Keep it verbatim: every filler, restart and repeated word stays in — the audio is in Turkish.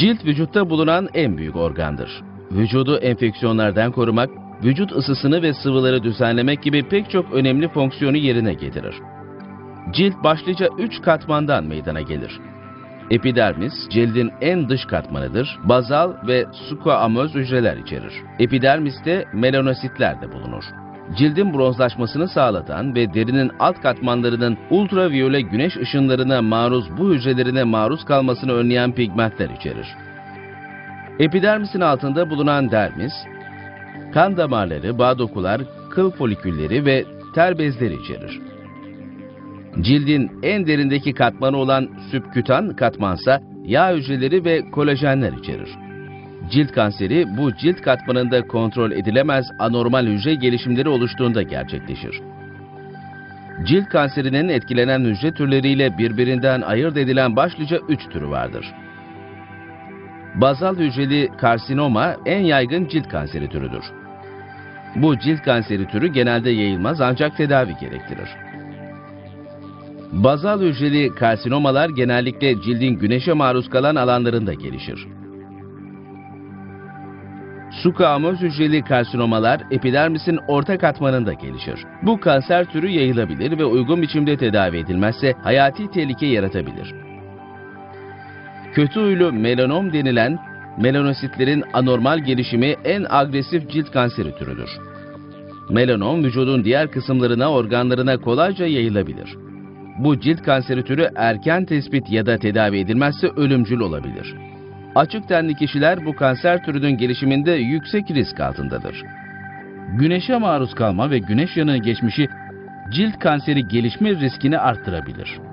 Cilt vücutta bulunan en büyük organdır. Vücudu enfeksiyonlardan korumak, vücut ısısını ve sıvıları düzenlemek gibi pek çok önemli fonksiyonu yerine getirir. Cilt başlıca üç katmandan meydana gelir. Epidermis, cildin en dış katmanıdır. Bazal ve squamöz hücreler içerir. Epidermiste melanositler de bulunur. Cildin bronzlaşmasını sağlatan ve derinin alt katmanlarının ultraviyole güneş ışınlarına maruz bu hücrelerine maruz kalmasını önleyen pigmentler içerir. Epidermisin altında bulunan dermis, kan damarları, bağ dokular, kıl folikülleri ve ter bezleri içerir. Cildin en derindeki katmanı olan sübkütan katmansa yağ hücreleri ve kolajenler içerir. Cilt kanseri bu cilt katmanında kontrol edilemez anormal hücre gelişimleri oluştuğunda gerçekleşir. Cilt kanserinin etkilenen hücre türleriyle birbirinden ayırt edilen başlıca üç türü vardır. Bazal hücreli karsinoma en yaygın cilt kanseri türüdür. Bu cilt kanseri türü genelde yayılmaz ancak tedavi gerektirir. Bazal hücreli karsinomalar genellikle cildin güneşe maruz kalan alanlarında gelişir. Squamöz hücreli karsinomalar epidermisin orta katmanında gelişir. Bu kanser türü yayılabilir ve uygun biçimde tedavi edilmezse hayati tehlike yaratabilir. Kötü huylu melanom denilen melanositlerin anormal gelişimi en agresif cilt kanseri türüdür. Melanom vücudun diğer kısımlarına, organlarına kolayca yayılabilir. Bu cilt kanseri türü erken tespit ya da tedavi edilmezse ölümcül olabilir. Açık tenli kişiler bu kanser türünün gelişiminde yüksek risk altındadır. Güneşe maruz kalma ve güneş yanığı geçmişi cilt kanseri gelişme riskini arttırabilir.